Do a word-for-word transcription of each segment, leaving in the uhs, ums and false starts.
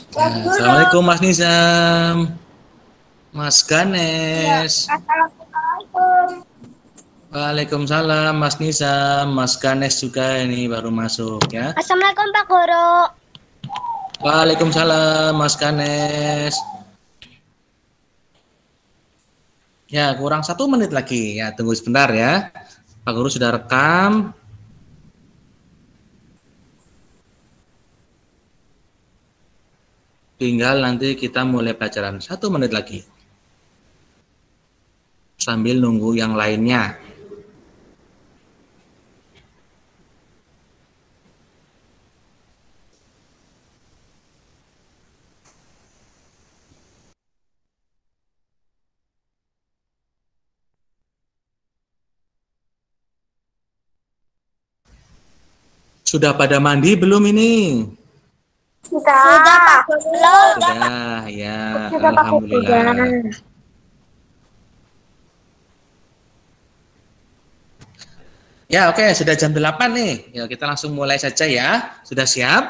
Ya, Assalamualaikum Mas Nizam, Mas Ganes. Ya, Assalamualaikum. Waalaikumsalam Mas Nizam, Mas Ganes juga ini baru masuk ya. Assalamualaikum Pak Guru. Waalaikumsalam Mas Ganes. Ya, kurang satu menit lagi ya, tunggu sebentar ya. Pak Guru sudah rekam. Tinggal nanti kita mulai pelajaran satu menit lagi. Sambil nunggu yang lainnya. Sudah pada mandi belum ini? Sudah. Sudah Pak Guru. Sudah, ya. Sudah, Alhamdulillah. Ya, oke, sudah jam delapan nih. Ya, kita langsung mulai saja ya. Sudah siap?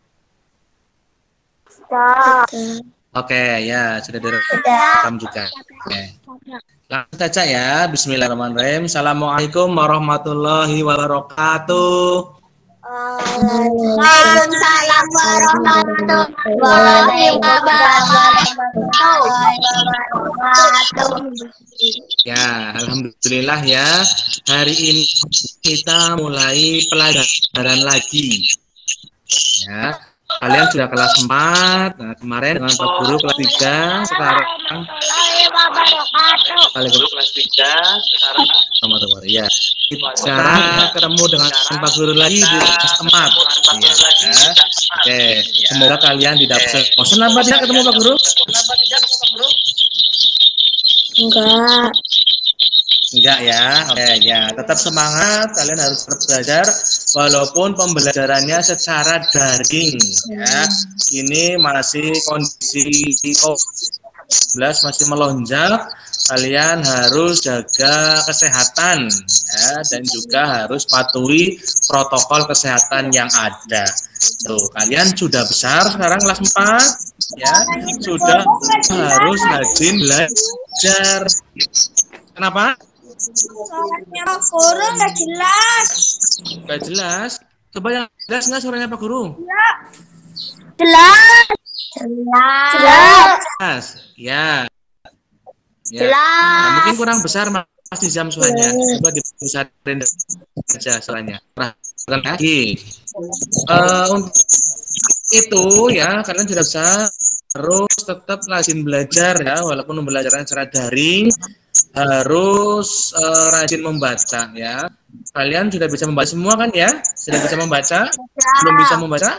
Sudah. Oke, ya, sudah direkam juga. Oke. Langsung saja ya. Bismillahirrahmanirrahim. Assalamualaikum warahmatullahi wabarakatuh. Waalaikumsalam warahmatullahi wabarakatuh. Ya, alhamdulillah ya. Hari ini kita mulai pelajaran lagi. Ya, kalian sudah kelas empat. Nah, kemarin dengan Pak Guru kelas tiga, sekarang Waalaikumsalam kelas tiga, sekarang sama-sama ya. Kita ketemu dengan Pak Guru lagi di kelas empat. Ya. Oke, semoga kalian tidak bosan apa tidak ketemu Pak Guru? Enggak. Enggak ya, oke ya, tetap semangat, kalian harus tetap belajar walaupun pembelajarannya secara daring ya. Ini masih kondisi covid sembilan belas masih melonjak, kalian harus jaga kesehatan ya, dan juga harus patuhi protokol kesehatan yang ada. Tuh, kalian sudah besar sekarang kelas empat ya, sudah harus rajin belajar. Kenapa? Suaranya Pak Guru nggak jelas. Nggak jelas. Coba yang jelas nggak suaranya Pak Guru? Ya. Jelas. Jelas. Jelas. Ya. Ya. Jelas. Nah, mungkin kurang besar Mas Nizam suaranya. Coba dibesarin saja suaranya. Nah, lagi. Uh, untuk itu ya, kalian sudah bisa harus tetap rajin belajar ya, walaupun pembelajaran secara daring. Harus uh, rajin membaca ya. Kalian sudah bisa membaca semua kan ya? Sudah bisa membaca? Belum bisa membaca?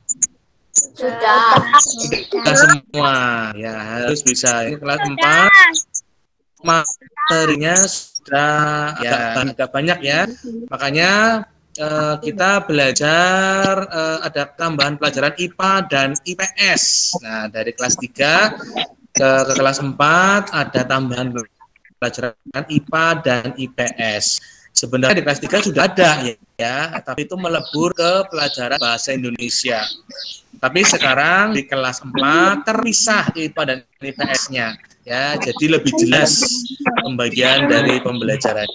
Sudah. Sudah semua ya, harus bisa. Ini kelas empat. Materinya sudah ya agak banyak ya. Makanya uh, kita belajar uh, ada tambahan pelajaran I P A dan I P S. Nah, dari kelas tiga ke, ke kelas empat ada tambahan pelajaran I P A dan I P S. Sebenarnya di kelas tiga sudah ada ya, ya, tapi itu melebur ke pelajaran bahasa Indonesia. Tapi sekarang di kelas empat terpisah I P A dan I P S-nya. Ya, jadi lebih jelas pembagian dari pembelajaran.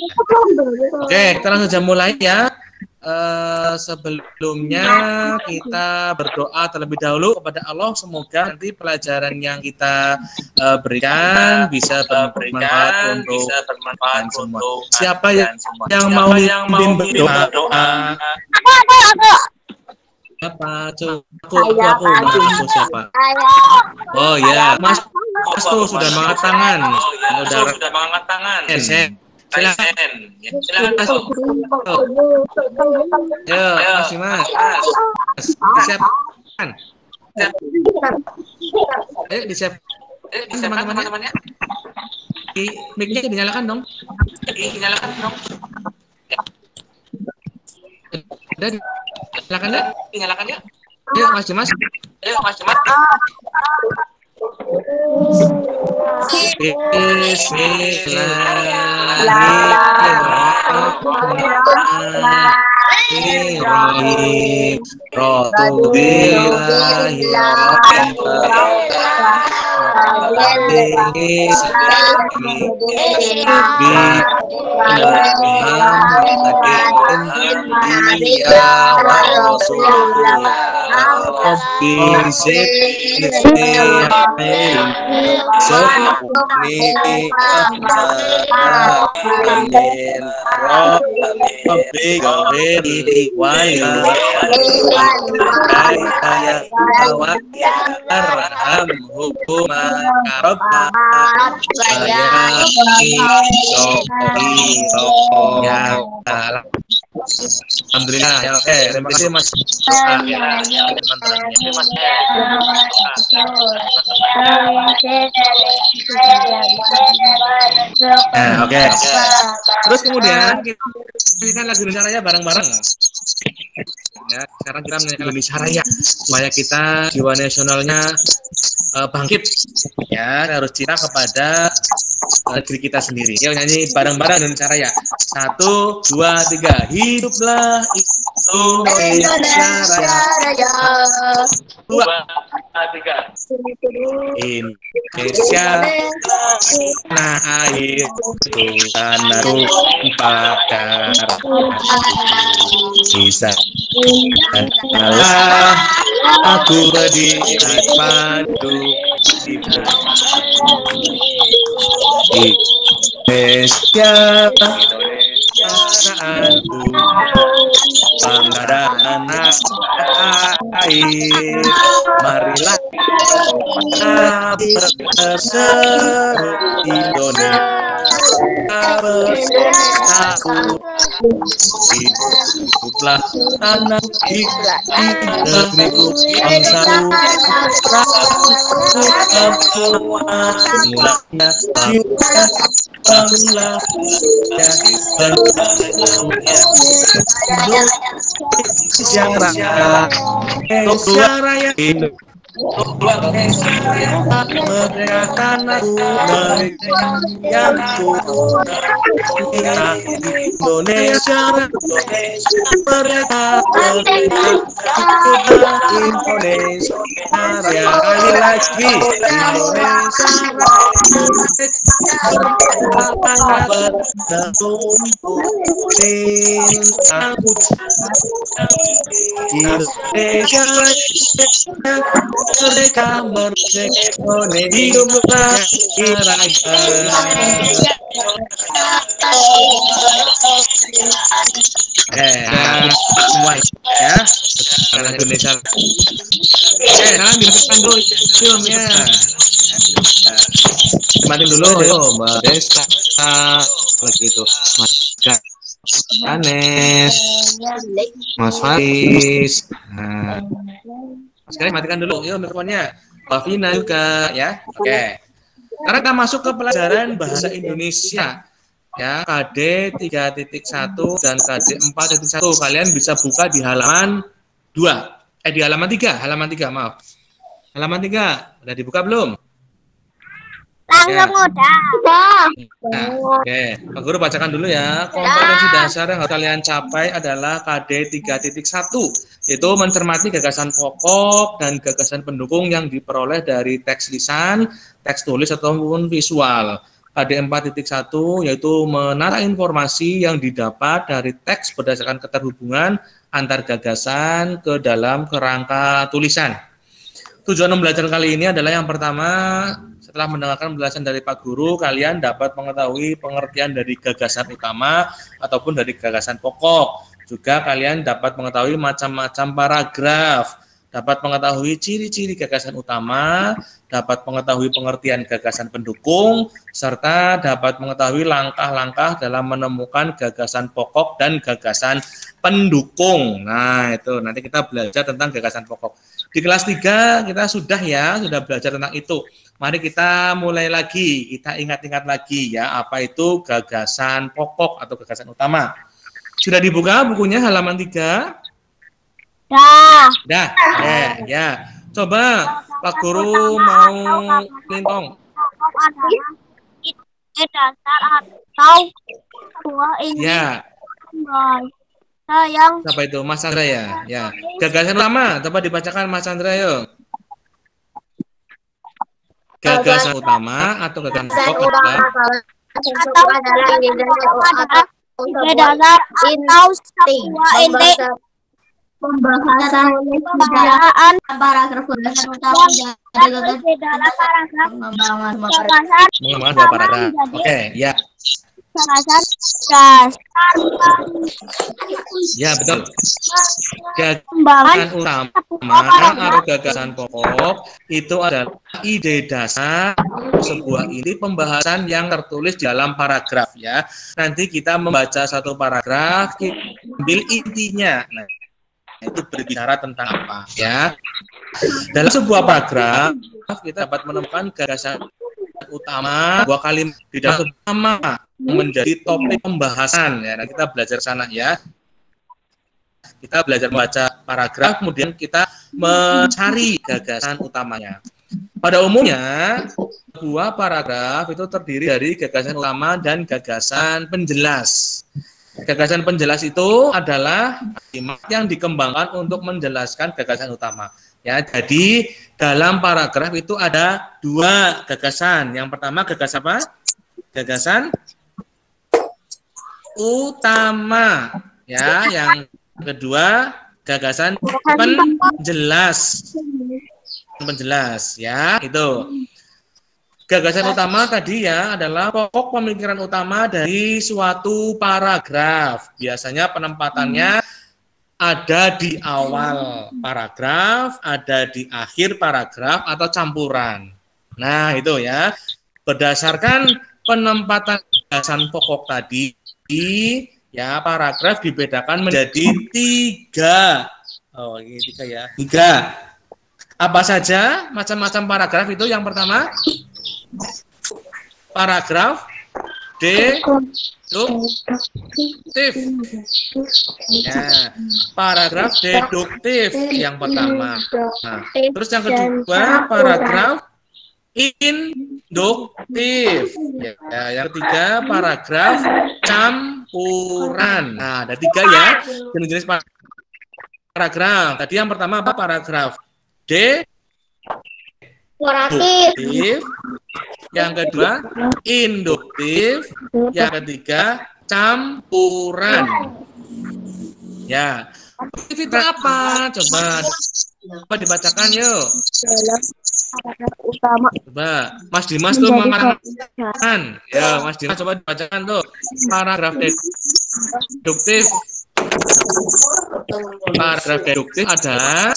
Oke, kita langsung saja mulai ya. Uh, sebelumnya kita berdoa terlebih dahulu kepada Allah, semoga nanti pelajaran yang kita uh, berikan bisa bermanfaat untuk bisa bermanfaat semua. Siapa yang, yang mau mimpin berdoa? Aku, aku, aku. Siapa? Aku, aku, aku, aku, siapa? Oh ya, Mas, Mas tuh sudah mengangkat tangan. Sudah sudah mengangkat tangan. Silakan. Silakan Mas. Ayo, masih Mas. Mas, disiapkan. Ayo disiapkan teman-temannya. Di mic-nya dinyalakan dong. Dinyalakan dong. Udah dinyalakan ya? Dinyalakan ya? Ayo Mas Dimas. Ayo Mas Dimas. Bismillahirrahmanirrahim. Bismillahirrahmanirrahim. Alhamdulillah ya, oke, terima kasih Mas. Ah, ya, teman-teman. Nah, oke. Terus kemudian kita lagu Indonesia Raya bareng-bareng. Ya, sekarang kita menyanyikan lagu Indonesia Raya supaya kita jiwa nasionalnya uh, bangkit. Ya, harus cinta kepada uh, diri kita sendiri. Yuk nyanyi bareng-bareng Indonesia Raya. Satu, dua, tiga. Hiduplah Indonesia Raya. Dua, tiga. Indonesia tanah air tanah tumpah darah bisa Allah aku berdiri padu Indonesia tanahku bangga anak air marilah berseru Indonesia bersatu hiduplah tanah di negeriku bangsaku mulanya cinta bangla Indonesia Raya Indonesia Raya merdekakan aku yang ku Indonesia merdeka merdeka Indonesia Raya kali lagi Indonesia Indonesia merdeka merdeka hiduplah Raya. Eh, semua ya. Sekarang Indonesia. Eh, sekarang dihidupkan dulu filmnya. Nikmatin dulu, yo, Mbak Desa. Begitu, Mas Anes, Mas Faris. Nah, sekarang matikan dulu, yuk mikrofonnya. Mbak Vina juga, ya. Oke. Sekarang kita masuk ke pelajaran bahasa Indonesia. Ya, K D tiga titik satu dan K D empat titik satu. Kalian bisa buka di halaman dua. Eh, di halaman tiga, halaman tiga, maaf. Halaman tiga, udah dibuka belum? Langsung udah. Nah, oke, Pak Guru bacakan dulu ya. Kompetensi dasar yang harus kalian capai adalah K D tiga titik satu, yaitu mencermati gagasan pokok dan gagasan pendukung yang diperoleh dari teks lisan, teks tulis ataupun visual. K D empat titik satu yaitu menata informasi yang didapat dari teks berdasarkan keterhubungan antar gagasan ke dalam kerangka tulisan. Tujuan pembelajaran kali ini adalah yang pertama, setelah mendengarkan penjelasan dari Pak Guru, kalian dapat mengetahui pengertian dari gagasan utama ataupun dari gagasan pokok. Juga kalian dapat mengetahui macam-macam paragraf, dapat mengetahui ciri-ciri gagasan utama, dapat mengetahui pengertian gagasan pendukung, serta dapat mengetahui langkah-langkah dalam menemukan gagasan pokok dan gagasan pendukung. Nah, itu nanti kita belajar tentang gagasan pokok. Di kelas tiga kita sudah ya, sudah belajar tentang itu. Mari kita mulai lagi, kita ingat-ingat lagi ya, apa itu gagasan pokok atau gagasan utama. Sudah dibuka bukunya halaman tiga? Dah. Dah, ya, ya. Coba Pak Guru mau lintong. Dasar atau dua ini. Ya. Sayang. Siapa itu? Mas Chandra ya? Ya. Gagasan utama, coba dibacakan Mas Chandra yuk. Gagasan utama atau gagasan pokok adalah Atau adalah ide dasar ide dasar atau sebuah ide Pembahasan pembahasan paragraf gagasan utama dari gagasan di dalam paragraf pengembangan gagasan mengembangan dua paragraf. Oke, ya. gagasan dasar Ya, betul. Pembahasan Gagasan utama atau gagasan pokok itu adalah ide dasar sebuah ide pembahasan yang tertulis di dalam paragraf ya. Nanti kita membaca satu paragraf, ambil intinya. Nah, itu berbicara tentang apa ya. Dalam sebuah paragraf kita dapat menemukan gagasan utama, dua kalimat di dalam utama menjadi topik pembahasan ya. Nah, kita belajar sana ya. Kita belajar membaca paragraf, kemudian kita mencari gagasan utamanya. Pada umumnya, sebuah paragraf itu terdiri dari gagasan utama dan gagasan penjelas. Gagasan penjelas itu adalah kalimat yang dikembangkan untuk menjelaskan gagasan utama. Ya, jadi dalam paragraf itu ada dua gagasan. Yang pertama gagasan apa? Gagasan utama. Ya, yang kedua gagasan penjelas. Penjelas, ya, itu. Gagasan utama tadi ya adalah pokok pemikiran utama dari suatu paragraf. Biasanya penempatannya ada di awal paragraf, ada di akhir paragraf atau campuran. Nah, itu ya. Berdasarkan penempatan gagasan pokok tadi, ya paragraf dibedakan menjadi tiga. Oh, ini tiga ya. Tiga. Apa saja macam-macam paragraf itu? Yang pertama, paragraf deduktif. Ya, paragraf deduktif yang pertama. Nah, terus yang kedua, paragraf induktif. Ya, yang ketiga, paragraf campuran. Nah, ada tiga ya jenis-jenis paragraf. Tadi yang pertama apa? Paragraf deduktif. Yang kedua, induktif. Yang ketiga, campuran. Ya, induktif itu apa? Coba, coba dibacakan yuk. utama Coba, Mas Dimas tuh mengatakan. Ya, Mas Dimas coba dibacakan tuh. Paragraf deduktif. Paragraf deduktif adalah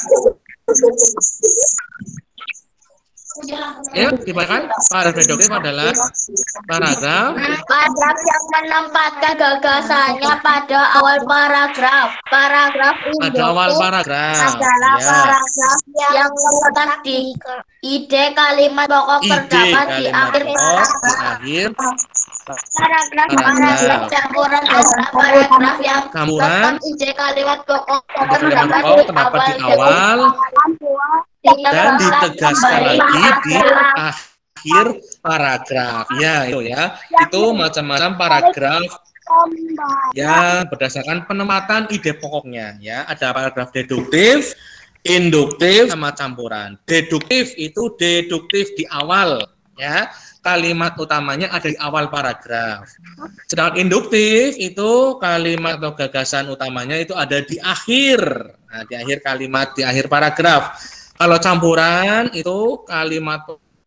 ya, dibacakan. Paragraf deduktif adalah paragraf paragraf yang menempatkan gagasannya pada awal paragraf. Paragraf pada awal paragraf adalah ya. paragraf yang terletak di ide kalimat pokok Ide terdapat di kalimat akhir pokok di paragraf. akhir Paragraf paragraf paragraf. campuran adalah paragraf yang Campuran terdapat ide kalimat pokok ide kalimat terdapat pokok di terdapat di awal awal dan ditegaskan lagi di akhir paragraf. Ya, itu ya. Itu macam-macam paragraf yang berdasarkan penempatan ide pokoknya ya. Ada paragraf deduktif, induktif sama campuran. Deduktif itu deduktif di awal ya. Kalimat utamanya ada di awal paragraf. Sedangkan induktif itu kalimat atau gagasan utamanya itu ada di akhir. Nah, di akhir kalimat, di akhir paragraf. Kalau campuran itu kalimat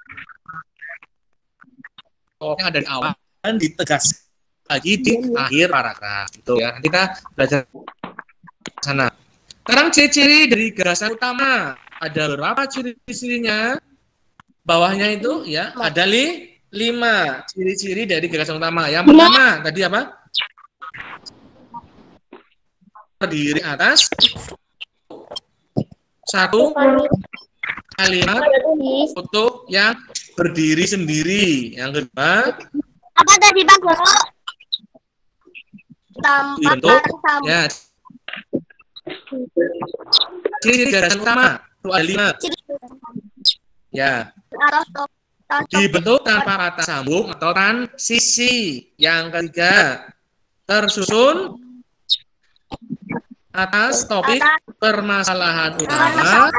pokoknya ada di awal dan ditegaskan lagi di akhir paragraf. Itu ya. Nanti kita belajar sana. Sekarang ciri-ciri dari gagasan utama. Ada berapa ciri-cirinya? Bawahnya itu ya ada li, lima ciri-ciri dari gagasan utama. Yang pertama tadi apa? Terdiri atas satu kalimat untuk yang berdiri sendiri. Yang kedua, apa tadi Pak Guru? dibentuk ya. Ciri gagasan utama itu ada lima. Ya. Dibentuk tanpa kata sambung atau transisi. Yang ketiga, tersusun atas topik permasalahan utama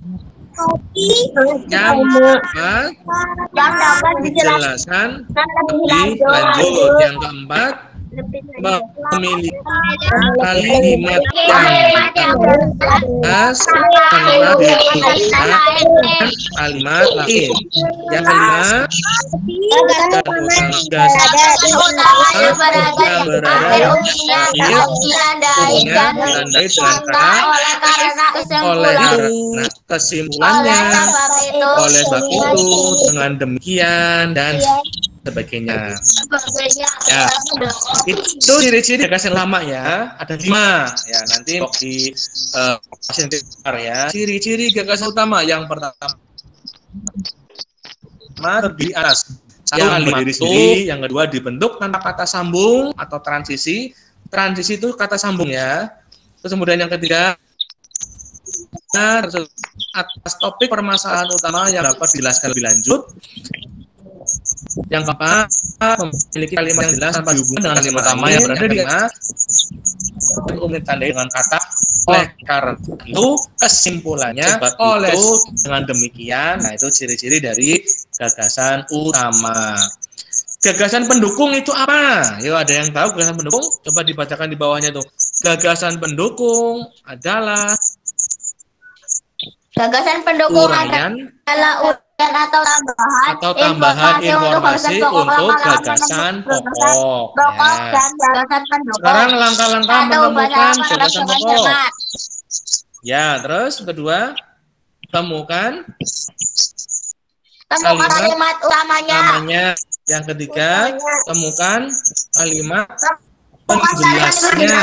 yang dapat yang dapat dijelaskan lebih lanjut. Yang keempat, memiliki kalimat yang jelas tanpa digunakan kalimat lain. Yang kelima, yang berada ditandai dengan kata oleh karena kesimpulannya, oleh sebab itu, dengan demikian dan sebagainya. Ya, itu ciri-ciri gagasan lama ya. Ada lima ya. Nanti di uh, ya. Ciri-ciri gagasan utama yang pertama terdiri atas satu kalimat diri sendiri, yang kedua dibentuk tanpa kata sambung atau transisi. Transisi itu kata sambung ya. Terus kemudian yang ketiga atas topik permasalahan utama yang dapat dijelaskan lebih lanjut. Yang keempat, memiliki kalimat yang jelas tanpa hubungan dengan kalimat utama yang berada di tengah. Kemudian ditandai dengan kata oleh karena itu, kesimpulannya oleh dengan demikian. Nah, itu ciri-ciri dari gagasan utama. Gagasan pendukung itu apa? Yuk, ada yang tahu gagasan pendukung? Coba dibacakan di bawahnya tuh. Gagasan pendukung adalah gagasan pendukung uraian adalah uraian atau tambahan atau tambahan informasi untuk gagasan pokok. Ya. Sekarang langkah-langkah menemukan gagasan pokok. Ya, terus kedua, temukan temukan kalimat utamanya. utamanya. Yang ketiga, temukan kalimat penjelasnya.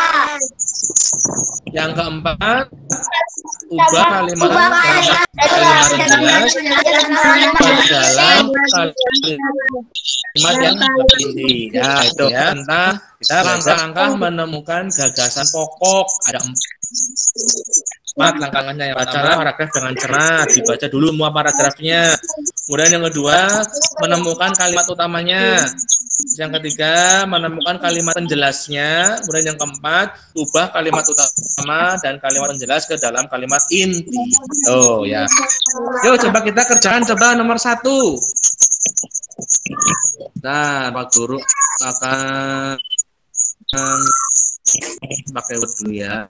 Yang keempat, ubah kalimat kalimat jelas dalam kalimat yang inti. Ya, itu ya. Entah kita langkah-langkah menemukan gagasan pokok. Ada empat langkah-langkahnya. Yang pertama, paragraf dengan cermat, dibaca dulu semua paragrafnya. Kemudian yang kedua, menemukan kalimat utamanya. Yang ketiga, menemukan kalimat penjelasnya. Kemudian yang keempat, ubah kalimat utama dan kalimat penjelas ke dalam kalimat inti. Oh ya. Yuk coba kita kerjakan, coba nomor satu. Nah, Pak Guru akan pakai word dulu ya.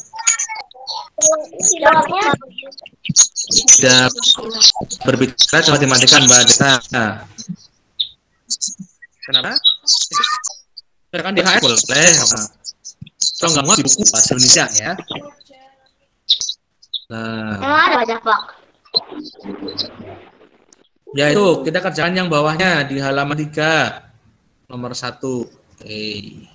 Sudah berbicara, coba dimatikan Mbak Desa. Kenapa? Kan di H S boleh. Kalau nggak mau di buku bahasa Indonesia ya. Nah. Emang ada baca Pak? Ya itu kita kerjakan yang bawahnya di halaman tiga nomor satu. Oke.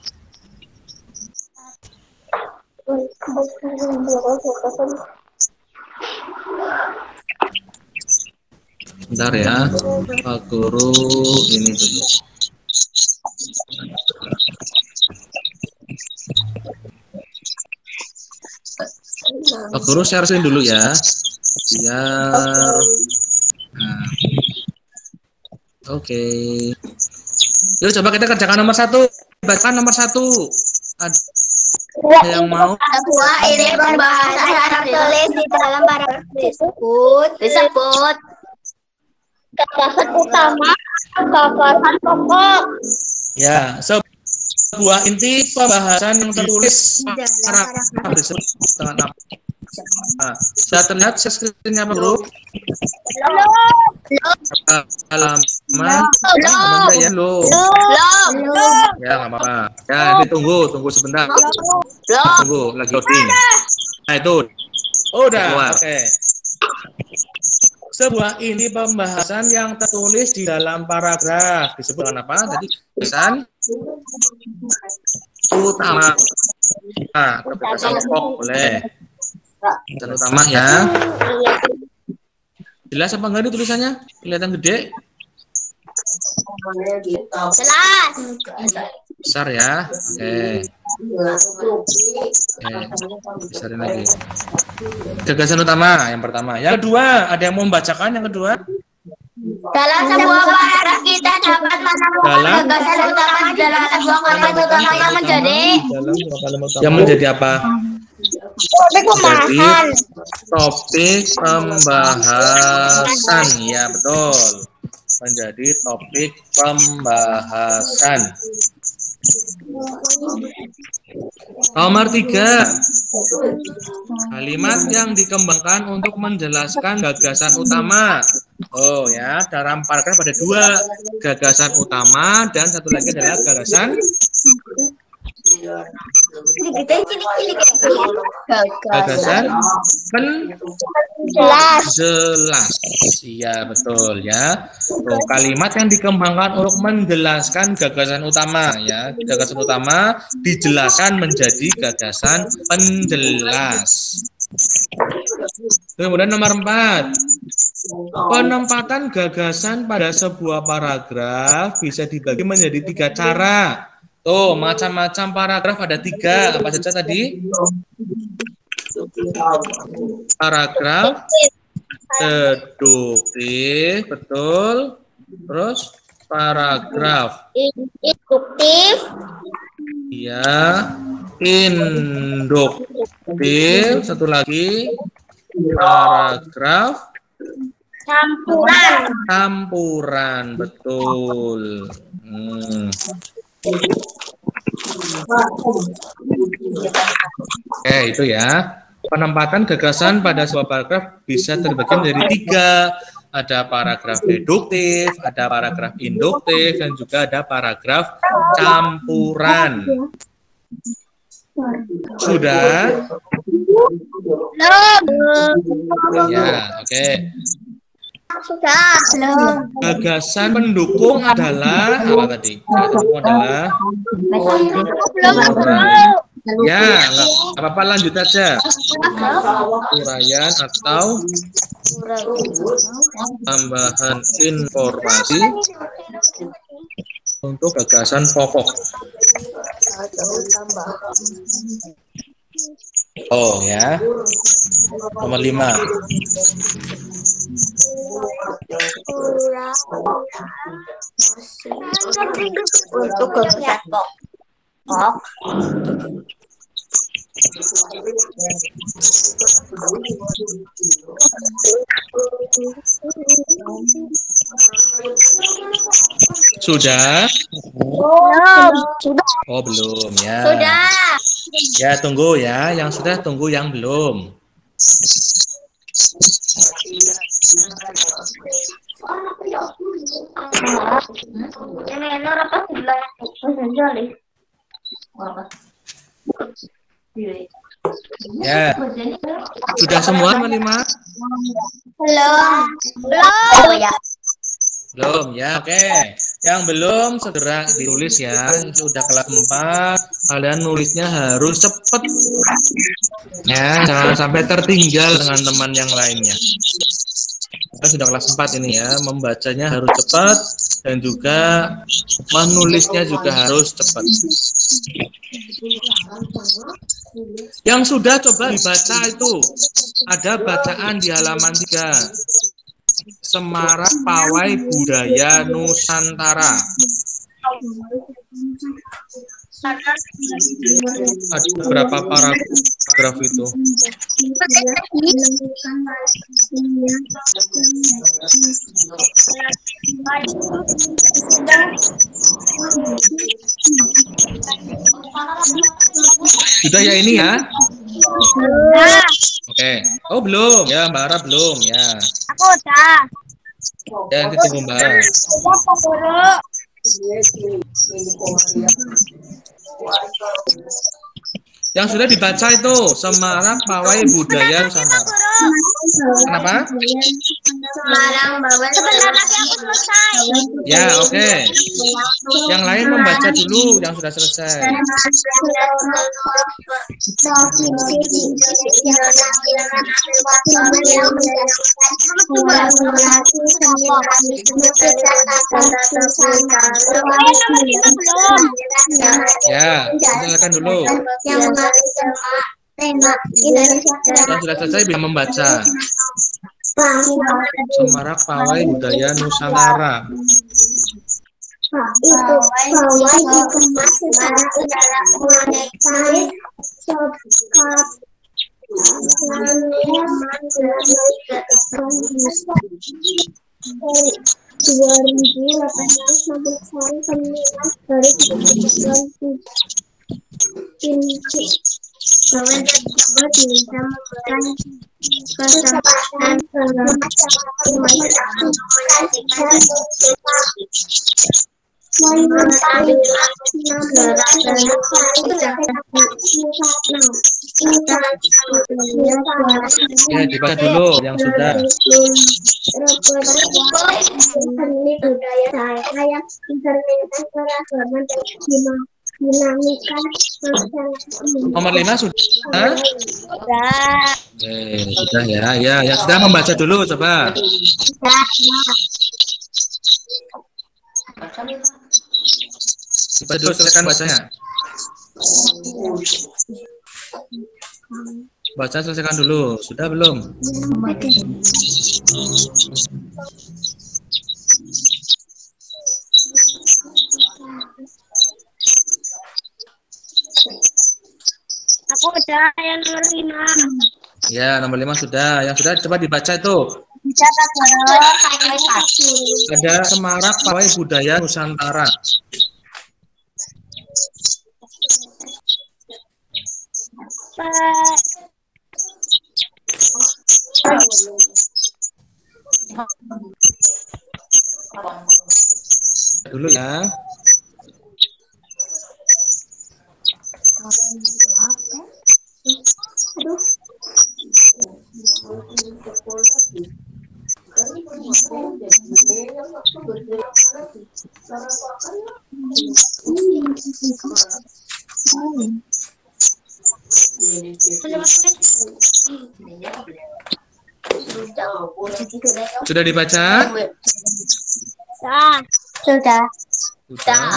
Bentar ya, Pak Guru ini dulu. Pak Guru share screen dulu ya, biar. Nah. Oke. Okay. Yuk coba kita kerjakan nomor satu. Bacakan nomor satu. Ada yang mau? Sebuah ini pembahasan yang tertulis di dalam paragraf disebut disebut gagasan utama, gagasan pokok. Ya, sebuah inti pembahasan yang tertulis paragraf disebut dengan apa? Nah, sudah terlihat screen-nya Pak Guru? Halaman halaman ya lo. Ya nggak apa-apa. Ya nanti tunggu, tunggu sebentar. Tunggu lagi loading. Nah itu, udah. Oke. Okay. Sebuah inti pembahasan yang tertulis di dalam paragraf disebut dengan apa? Tadi pesan utama. Nah, pesan pokok boleh. Pesan utama ya. Jelas apa enggak ini tulisannya? Kelihatan gede? Jelas. Besar ya. Oke. Oke. Besarin lagi. Gagasan utama yang pertama. Yang kedua, ada yang mau membacakan yang kedua? Dalam sebuah paragraf kita dapat menemukan gagasan utama di dalam sebuah kalimat utama yang menjadi yang menjadi apa? Topik pembahasan. Topik pembahasan, ya betul. Menjadi topik pembahasan. Nomor tiga, kalimat yang dikembangkan untuk menjelaskan gagasan utama. Oh ya, dalam paragraf ada dua, gagasan utama dan satu lagi adalah gagasan gagasan penjelas. Jelas. Iya betul ya. Oh, kalimat yang dikembangkan untuk menjelaskan gagasan utama ya. Gagasan utama dijelaskan menjadi gagasan penjelas. Kemudian nomor empat, penempatan gagasan pada sebuah paragraf bisa dibagi menjadi tiga cara. Tuh, macam-macam paragraf ada tiga. Apa saja tadi? Paragraf deduktif, betul. Terus paragraf Induktif. iya, induktif. Satu lagi paragraf Campuran. campuran, betul. Hmm. Oke, itu ya. Penempatan gagasan pada sebuah paragraf bisa terbagi menjadi tiga. Ada paragraf deduktif, ada paragraf induktif, dan juga ada paragraf campuran. Sudah? Belum. Ya, oke. Sudah. Belum. Gagasan pendukung adalah apa tadi? Gagasan pendukung adalah Belum. ya, nggak apa-apa, lanjut aja. Uraian atau tambahan informasi untuk gagasan pokok. Oh ya, nomor lima. Untuk gagasan pokok. Sudah? Belum. Sudah. Oh belum ya. Sudah. Ya tunggu ya, yang sudah tunggu yang belum. Ya, sudah semua nomor lima? Belum. Belum. Ya. Belum ya, oke. Yang belum segera ditulis ya. Sudah kelas empat, kalian nulisnya harus cepat. Ya, jangan sampai tertinggal dengan teman yang lainnya. Kita sudah kelas empat ini ya, membacanya harus cepat dan juga menulisnya juga harus cepat. Yang sudah coba dibaca itu ada bacaan di halaman tiga. Semarak Pawai Budaya Nusantara. Ada berapa paragraf itu? Sudah ya ini ya? Oke. Oh belum ya, Mbak Ara belum ya. Aku udah. Ya nanti tunggu Mbak Ara. Yang sudah dibaca itu Semarang Pawai Budaya Nusantara. Kenapa? Semarang Pawai. Sebentar lagi aku selesai. Ya oke. Okay. Yang lain membaca dulu yang sudah selesai. Ya, silakan dulu. Yang sudah selesai bisa membaca. Semarak Pawai Budaya Nusantara. Itu Pawai dikemas secara udara mengenai dua ribu delapan belas memperoleh pemilihan dari inti bahwa tersebut bisa memberikan kesempatan Ya, dibaca dulu yang sudah. Seni budaya saya yang mencerminkan keragaman dan dinamika masyarakat. Nomor lima sudah? Sudah. Oke, sudah ya. Ya, yang sudah membaca dulu coba. Coba dulu silakan bacanya. Baca selesaikan dulu. Sudah belum? Aku udah yang nomor lima. Ya, nomor lima sudah. Yang sudah coba dibaca itu. Ada semarak pawai budaya Nusantara. Dulu ya. Sudah dibaca? Sudah. Sudah. Sudah.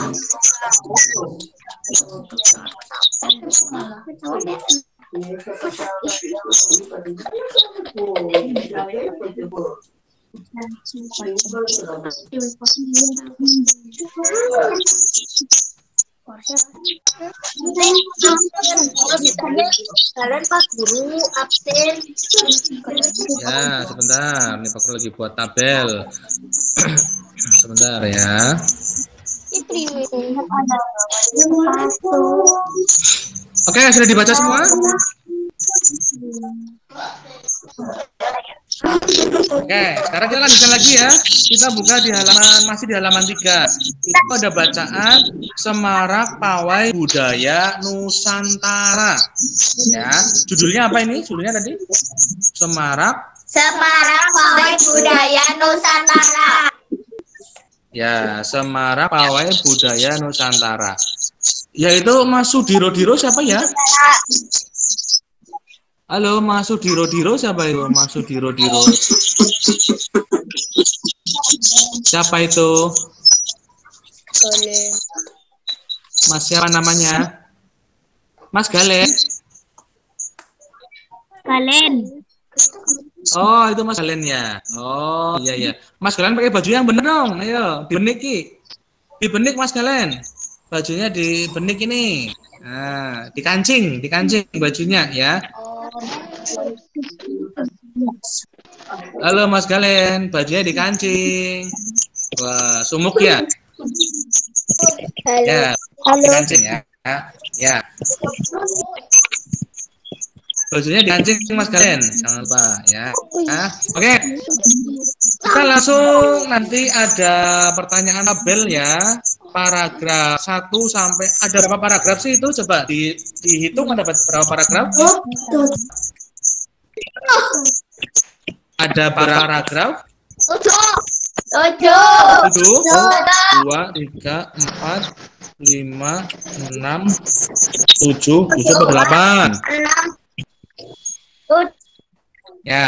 Kalian Pak Guru absen. Ya, sebentar. Ini Pak Guru lagi buat tabel. Sebentar ya. Oke, sudah dibaca semua? Oke, sekarang kita lanjutkan lagi ya. Kita buka di halaman, masih di halaman tiga. Itu ada bacaan Semarak Pawai Budaya Nusantara. Ya, judulnya apa ini? Judulnya tadi? Semarak Semarak Pawai Budaya Nusantara. Ya, Semarak Pawai Budaya Nusantara. Yaitu Mas Sudiro-diro siapa ya? Halo, Mas Sudiro-diro siapa itu? Mas Sudiro-diro. Siapa itu? Galen. Mas siapa namanya? Mas Galen. Galen. Oh, itu Mas Galen ya. Oh, iya iya. Mas Galen pakai baju yang bener dong. Ayo, dibenik ki. Dibenik Mas Galen. Bajunya dibenik ini. Nah, dikancing, dikancing bajunya ya. Halo Mas Galen, bajunya dikancing. Wah, sumuk ya? Halo. Ya, Halo. dikancing ya. Ya. Bajunya dikancing Mas Galen, jangan lupa ya. Nah, oke. Kita langsung nanti ada pertanyaan tabel ya. Paragraf satu sampai ada berapa paragraf sih itu? Coba di, dihitung ada berapa paragraf? Ada berapa paragraf? Tujuh. Tujuh. Tujuh, dua, tiga, empat, lima, enam, tujuh, tujuh atau delapan? Enam. Tujuh. Ya.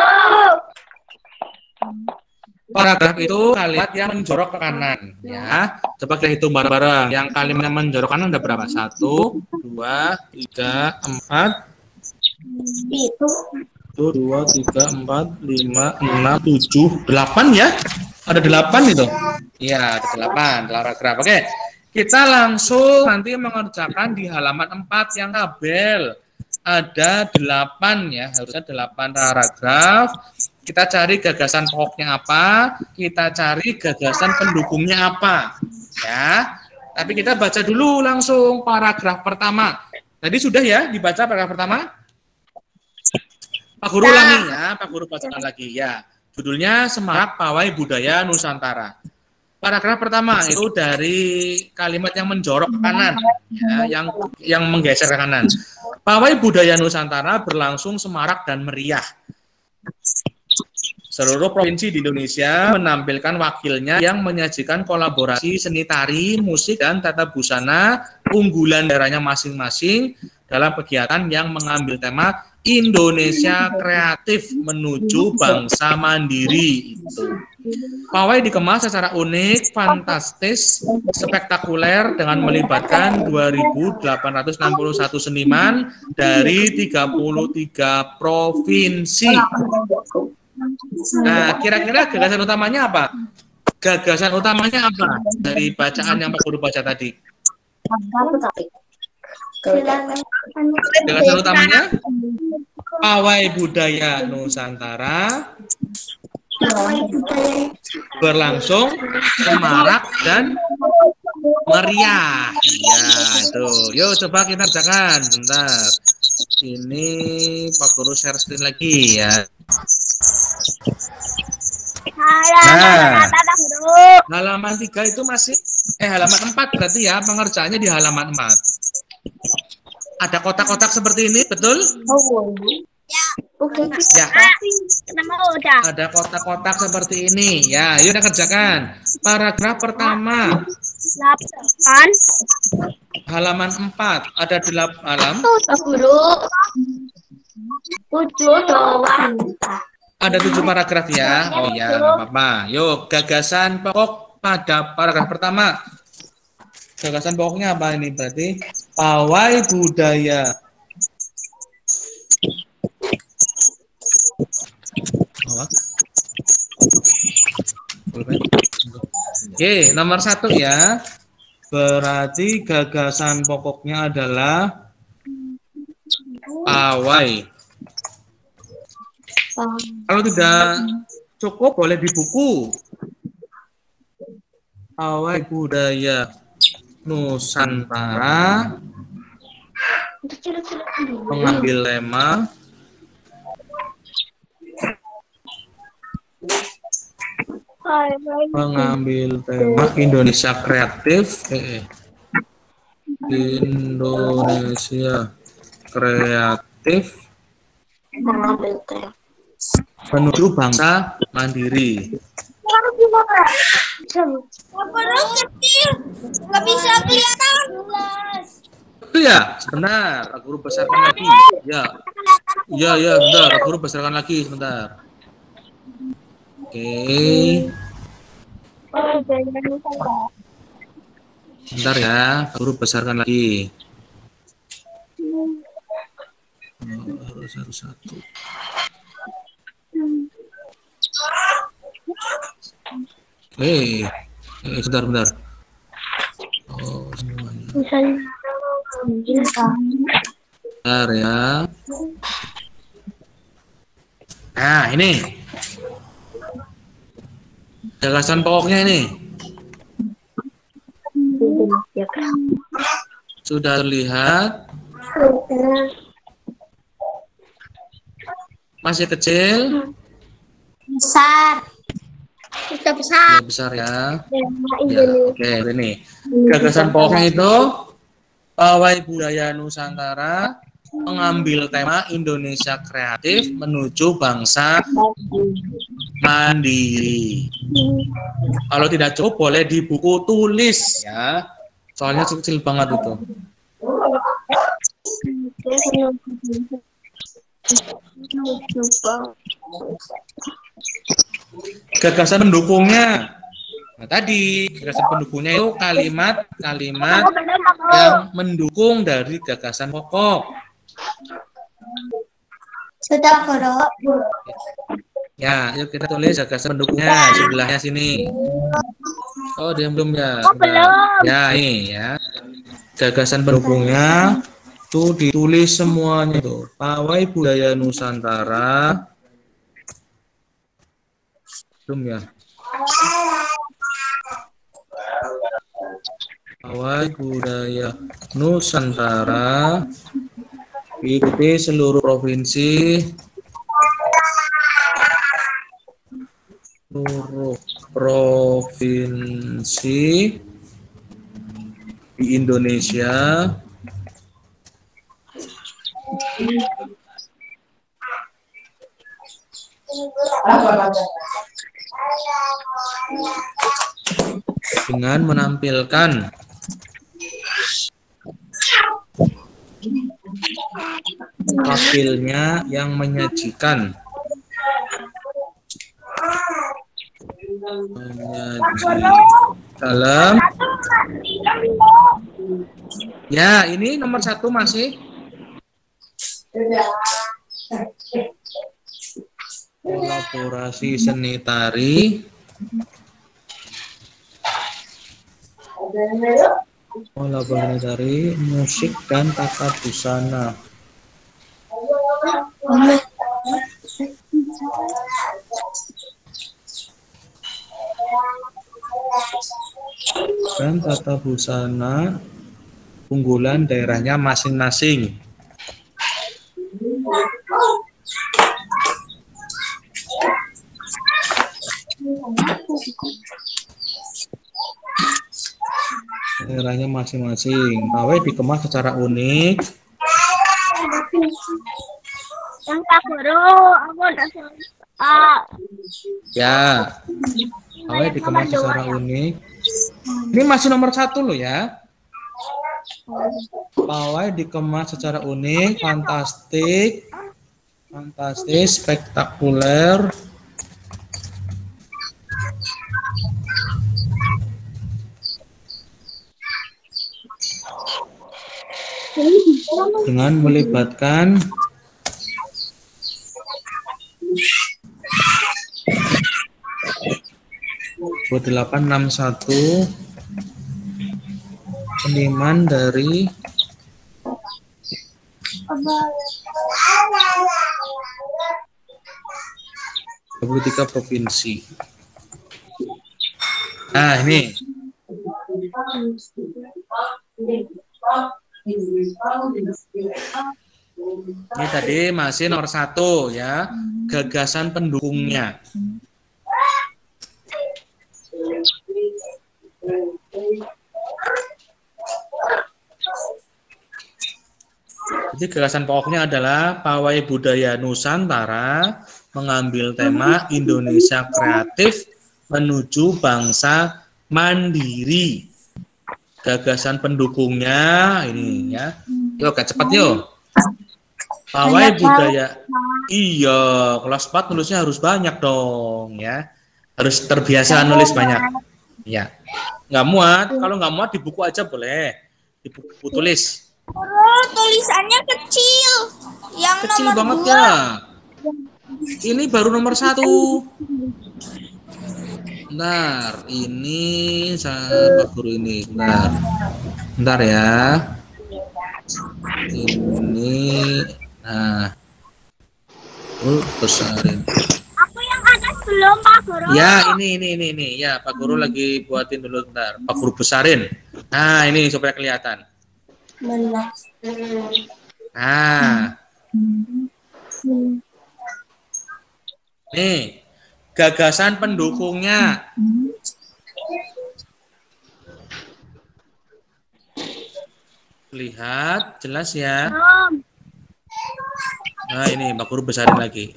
Paragraf itu kalimat yang menjorok ke kanan, ya. Coba kita hitung bareng-bareng. Yang kalimat yang menjorok kanan ada berapa? Satu, dua, tiga, empat. Itu. Satu, dua, tiga, empat, lima, enam, tujuh, delapan ya? Ada delapan itu? Iya, ada delapan paragraf. Oke, kita langsung nanti mengerjakan di halaman empat yang tabel. ada delapan ya, harusnya delapan paragraf. Kita cari gagasan pokoknya apa, kita cari gagasan pendukungnya apa, ya. Tapi kita baca dulu langsung paragraf pertama. Tadi sudah ya dibaca paragraf pertama? Pak Guru ulangi ya, Pak Guru bacakan lagi ya. Judulnya Semarak Pawai Budaya Nusantara. Paragraf pertama itu dari kalimat yang menjorok ke kanan, ya, yang yang menggeser ke kanan. Pawai Budaya Nusantara berlangsung semarak dan meriah. Seluruh provinsi di Indonesia menampilkan wakilnya yang menyajikan kolaborasi seni tari, musik, dan tata busana unggulan daerahnya masing-masing dalam kegiatan yang mengambil tema Indonesia Kreatif Menuju Bangsa Mandiri. Itu. Pawai dikemas secara unik, fantastis, spektakuler dengan melibatkan dua ribu delapan ratus enam puluh satu seniman dari tiga puluh tiga provinsi. Nah, kira-kira gagasan utamanya apa? Gagasan utamanya apa dari bacaan yang Pak Guru baca tadi? Gagasan utamanya Pawai Budaya Nusantara berlangsung semarak dan meriah. Ya, itu. Yuk coba kita kerjakan. Bentar. Ini Pak Guru share screen lagi ya. Nah, halaman tiga itu masih eh halaman empat berarti ya, pengerjaannya di halaman empat. Ada kotak-kotak seperti ini, betul? Ya. Oke. Ya. Ada kotak-kotak seperti ini. Ya, yuk kita kerjakan. Paragraf pertama. delapan. Halaman empat. Ada delapan halaman. Guru. Tujuh doang. Ada tujuh paragraf ya. Oh iya, nggak apa-apa. Yuk, gagasan pokok pada paragraf pertama. Gagasan pokoknya apa ini berarti? Pawai budaya. Oke, nomor satu ya. Berarti gagasan pokoknya adalah pawai. Kalau tidak cukup boleh di buku. Pawai Budaya Nusantara mengambil tema mengambil tema Indonesia Kreatif eh, Indonesia Kreatif Mengambil tema menuju bangsa mandiri. Nggak bisa kelihatan. Itu ya, sebentar, Pak Guru besarkan lagi. Ya, ya, ya, sebentar, Pak Guru besarkan lagi sebentar. Oke. Sebentar ya, Pak Guru besarkan lagi. Oh, harus harus satu. Oke, eh, sebentar, sebentar. Oh, semuanya. Bentar ya. Nah, ini. Gagasan pokoknya ini. Sudah terlihat? Masih kecil? Besar. Sudah besar. Ya, besar ya. Ya, oke, ini. Gagasan pokoknya itu Pawai Budaya Nusantara mengambil tema Indonesia Kreatif menuju bangsa mandiri. Kalau tidak cukup boleh di buku tulis ya. Soalnya kecil banget itu. Gagasan pendukungnya. Nah, tadi gagasan pendukungnya itu kalimat-kalimat yang mendukung dari gagasan pokok. Sudah, Guru. Ya, yuk kita tulis gagasan pendukungnya sebelahnya sini. Oh, dia belum ya. Oh, belum. Ya, ini ya. Gagasan pendukungnya Tuh ditulis semuanya tuh. Pawai budaya Nusantara. Belum ya? Pawai budaya Nusantara diikuti seluruh provinsi, seluruh provinsi di Indonesia. Dengan menampilkan wakilnya yang menyajikan menyaji dalam ya ini nomor satu masih kolaborasi seni tari, kolaborasi tari, musik dan tata busana. Dan tata busana unggulan daerahnya masing-masing. Daerahnya masing-masing. Pawai dikemas secara unik. Yang Pak Guru, aku udah selesai. Ya. Pawai dikemas secara unik. Ini masih nomor satu loh ya. Pawai dikemas secara unik, fantastik, fantastis, spektakuler. Dengan melibatkan dua delapan enam satu seniman dari dua puluh tiga provinsi. Nah, ini. Ini tadi masih nomor satu ya, gagasan pendukungnya. Jadi gagasan pokoknya adalah Pawai Budaya Nusantara mengambil tema Indonesia kreatif menuju bangsa mandiri. Gagasan pendukungnya ini ya. Yuk agak cepat yuk. Pawai budaya. Iya, kelas empat nulisnya harus banyak dong ya. Harus terbiasa nulis banyak. Ya. Nggak muat, kalau nggak muat di buku aja boleh. Di buku tulis. Oh, tulisannya kecil. Yang kecil nomor banget dua. ya. Ini baru nomor satu. Bentar, ini saya Pak Guru ini. Bentar. Bentar ya. Ini nah. Oh, besarin. Aku yang ada belum Pak Guru. Ya, ini ini ini ini. Ya, Pak Guru lagi buatin dulu bentar. Pak Guru besarin. Nah, ini supaya kelihatan. Nah. Nih. Gagasan pendukungnya. Lihat, jelas ya. Nah, ini Pak Guru besarin lagi.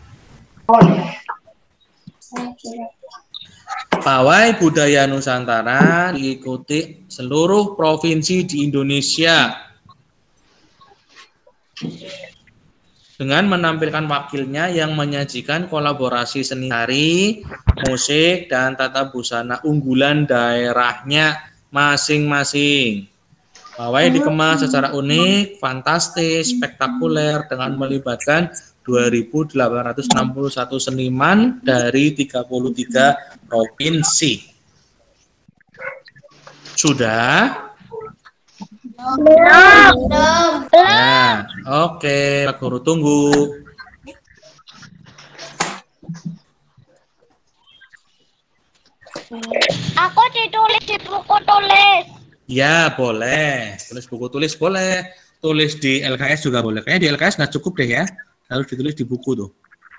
Pawai Budaya Nusantara diikuti seluruh provinsi di Indonesia dengan menampilkan wakilnya yang menyajikan kolaborasi seni tari, musik, dan tata busana unggulan daerahnya masing-masing. Pawai dikemas secara unik, fantastis, spektakuler dengan melibatkan dua ribu delapan ratus enam puluh satu seniman dari tiga puluh tiga provinsi. Sudah? Belum. Ya, oke, Pak Guru tunggu. Aku ditulis di buku tulis. Ya, boleh. Tulis buku tulis boleh. Tulis di L K S juga boleh. Kayaknya di L K S nggak cukup deh ya. Harus ditulis di buku tuh.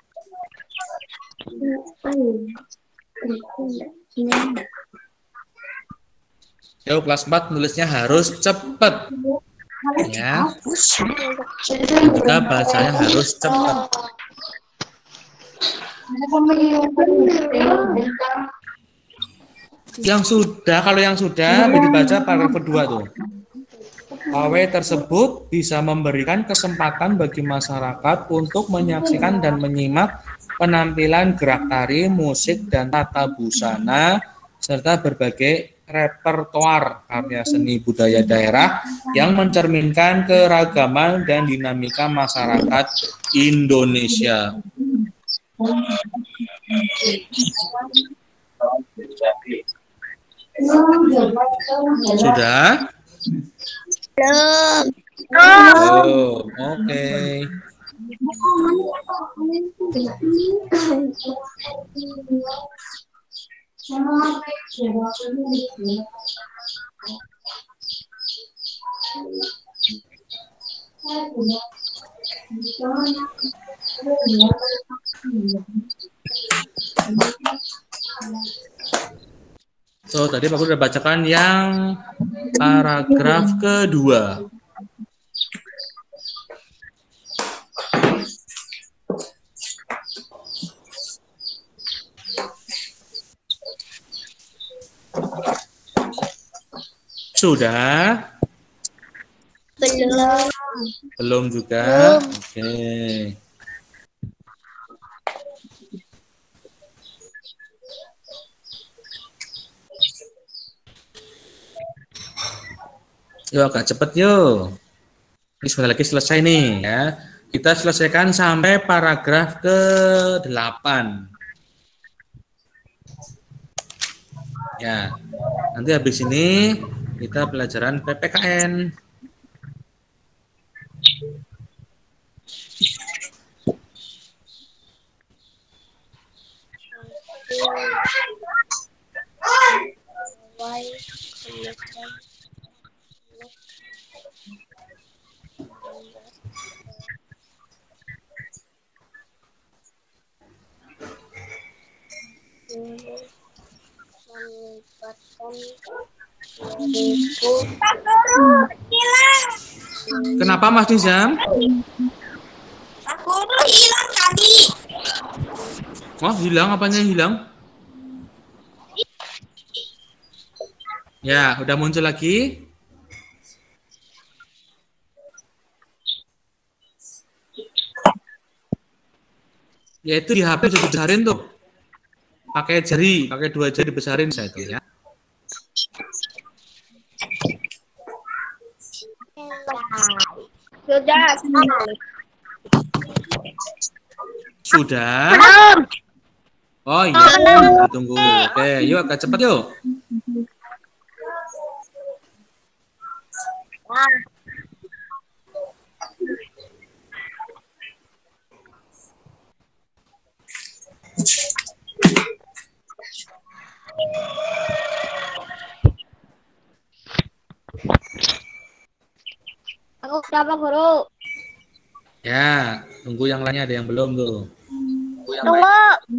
Yo, kelas empat nulisnya harus cepat. Ya. Dan juga bahasanya harus cepat. Yang sudah, kalau yang sudah dibaca paragraf kedua tuh. Pawai tersebut bisa memberikan kesempatan bagi masyarakat untuk menyaksikan dan menyimak penampilan gerak tari, musik, dan tata busana, serta berbagai repertoar karya seni budaya daerah yang mencerminkan keragaman dan dinamika masyarakat Indonesia. Sudah? Belum. Oh, oke. So, tadi Pak Guru sudah bacakan yang paragraf kedua. Sudah? Belum. Belum juga? Oke. Yuk, agak cepet yuk. Ini sebentar lagi selesai nih ya. Kita selesaikan sampai paragraf ke delapan. Ya, nanti habis ini kita pelajaran P P K N. Kenapa Mas Nizam? Aku hilang tadi. Oh, hilang, apanya hilang? Ya, udah muncul lagi. Ya itu di H P bisa dibesarin tuh. Pakai jari, pakai dua jari besarin saya itu ya. Sudah. Sudah? Belum. Oh iya, tunggu. Oke, yuk agak cepat yuk. Aku siapa guru? Ya, tunggu yang lainnya, ada yang belum tuh. Tunggu.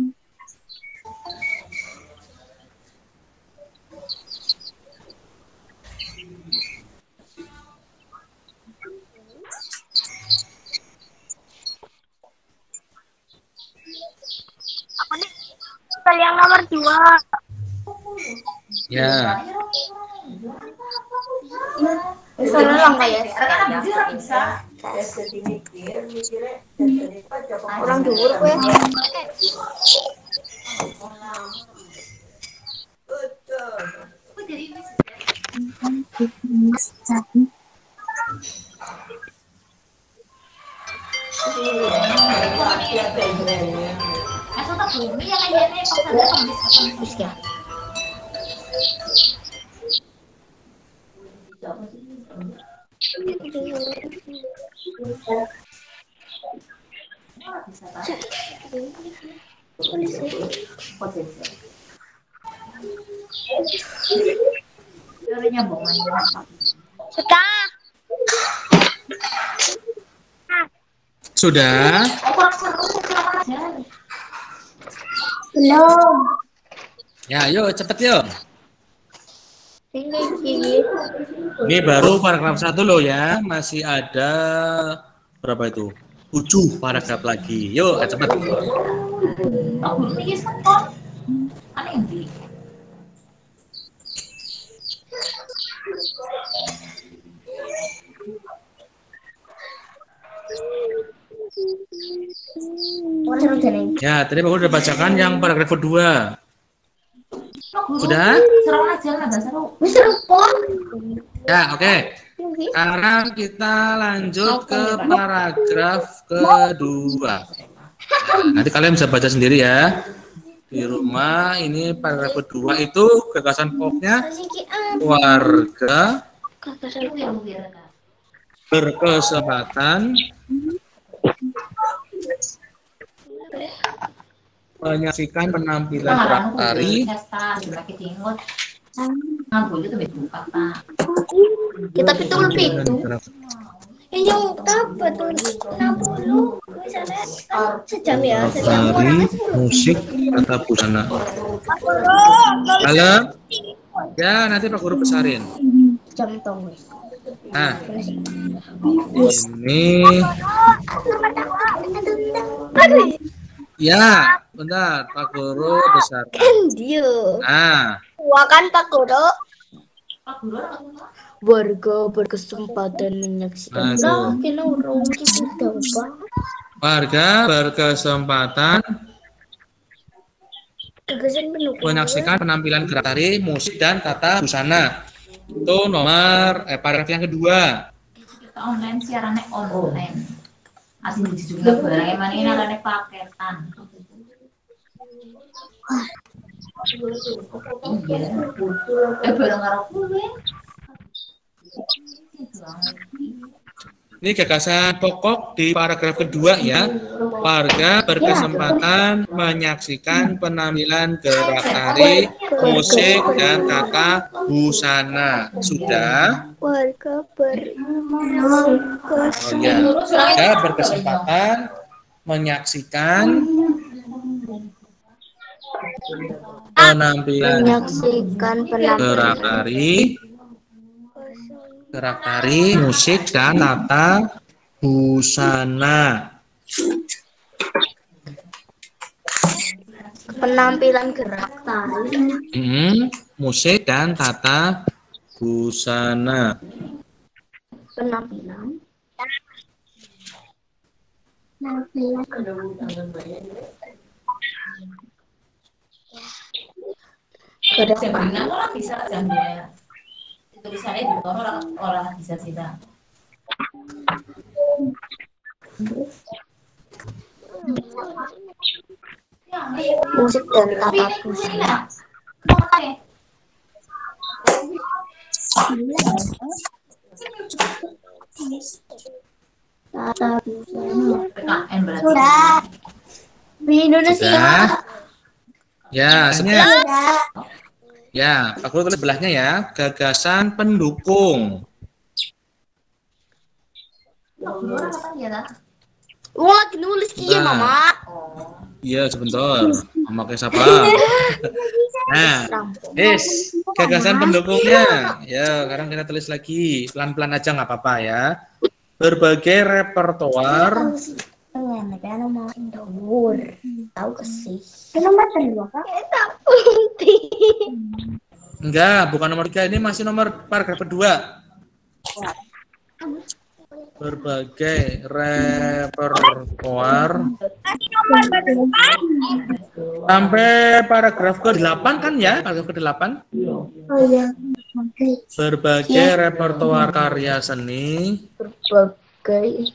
Aku nih yang nomor dua. Ya. Orang dulu gue. Sudah? Belum. Ya, yuk cepet yuk. Ini Ini baru paragraf satu loh ya, masih ada berapa itu? Tujuh paragraf lagi. Yuk, cepet. Ya, tadi Pak Guru sudah bacakan yang paragraf kedua. Sudah? Seru aja, nggak seru. seru kok. Ya, oke. Sekarang kita lanjut ke paragraf kedua. Nah, nanti kalian bisa baca sendiri ya. Di rumah ini paragraf kedua itu gagasan pokoknya warga berkesempatan menyaksikan penampilan gerak tari Kita betul itu. Yang dapat enam puluh misalnya sejam ya. tari, musik, kata busana. Halo? Ya, nanti Pak Guru besarin. Jam tong. Nah, ini ya, bentar Pak Guru besarkan. Dia. Nah, Wakan Pak Guru. Warga berkesempatan menyaksikan. Nah, Kena urung kita warga berkesempatan menyaksikan penampilan gerak tari, musik, dan tata busana. Itu nomor eh, paragraf yang kedua. Kita online siarannya online. Asli juga barang emang ini ada paketan. Iya, eh barang karo kuwi. Ini gagasan pokok di paragraf kedua ya. Warga berkesempatan menyaksikan penampilan gerak tari, musik, dan tata busana. Sudah? Warga ber Oh ya. Warga berkesempatan menyaksikan penampilan menyaksikan gerak penampilan tari, gerak tari, musik, dan tata busana. penampilan gerak tari, Hmm, musik dan tata busana. penampilan gerak Sebenarnya orang bisa jamnya. Tulisannya di bawah orang orang bisa tidak. musik dan tata busana. Tata busana. P K N berarti. Sudah. Di Indonesia. Sudah? Ya, sebenarnya. Sudah. Ya, Pak Guru tulis sebelahnya ya. Gagasan pendukung. Oh, lagi nulis iya, Nah. Mama. Iya, sebentar. Mama kayak siapa? Nah, Is, gagasan pendukungnya. Ya, sekarang kita tulis lagi. Pelan-pelan aja nggak apa-apa ya. Berbagai repertoar Tahu ke sih. Nomor kedua, Kak? enggak, bukan nomor tiga, ini masih nomor paragraf kedua. Berbagai repertoar sampai paragraf ke delapan kan ya, paragraf ke delapan. Oh iya. Berbagai repertoar karya seni. Berbagai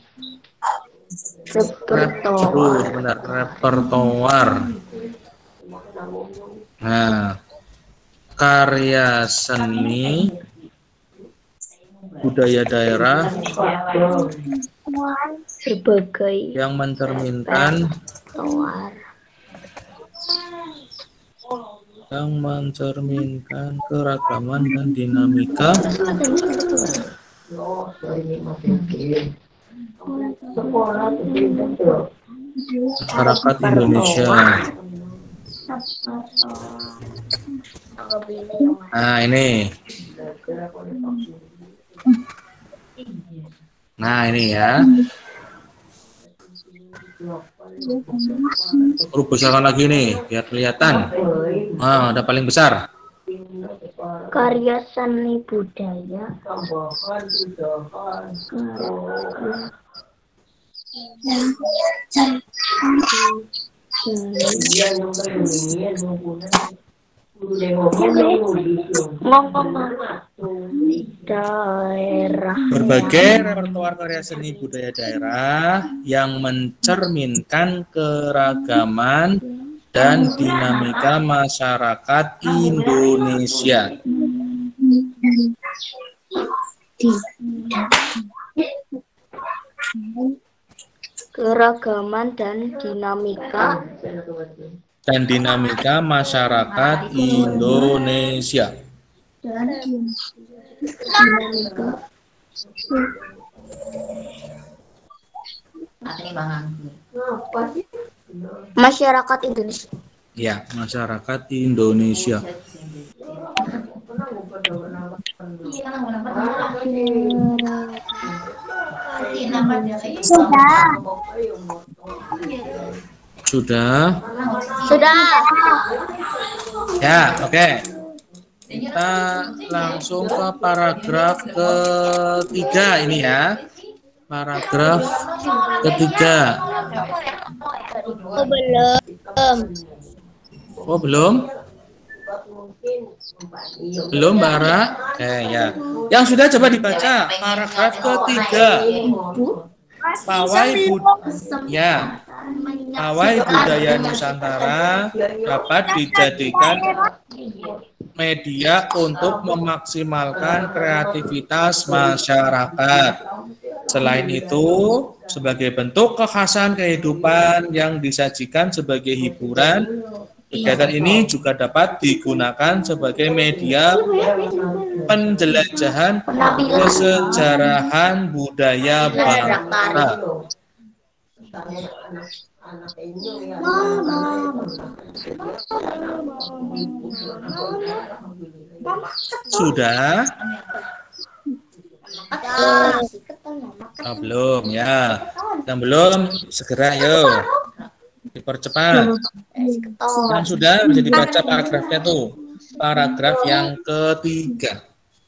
repertoar. Repertoar, benar, repertoar. Nah, karya seni budaya daerah Berbagai yang mencerminkan yang mencerminkan keragaman dan dinamika masyarakat Indonesia. Nah, ini. Nah, ini ya. Perlu besarkan lagi nih, biar kelihatan. Nah, ada paling besar. Karya seni budaya. Daerah. Berbagai repertoar karya seni budaya daerah yang mencerminkan keragaman dan dinamika masyarakat Indonesia. Keragaman dan dinamika dan dinamika masyarakat Indonesia. Dan dinamika masyarakat Indonesia. Ya, masyarakat Indonesia. Sudah. Sudah. Ya, oke. Okay. Kita langsung ke paragraf ketiga ini ya. Paragraf ketiga. Oh, belum. Oh, belum? Belum, Bara? Eh, ya. Yang sudah coba dibaca paragraf ketiga. Pawai bud ya. Pawai budaya Nusantara dapat dijadikan media untuk memaksimalkan kreativitas masyarakat. Selain itu, sebagai bentuk kekhasan kehidupan yang disajikan sebagai hiburan, kegiatan ini juga dapat digunakan sebagai media penjelajahan kesejarahan budaya bangsa. Sudah? Oh, belum ya. Yang belum segera yuk dipercepat. Yang sudah bisa dibaca paragrafnya tuh. Paragraf yang ketiga.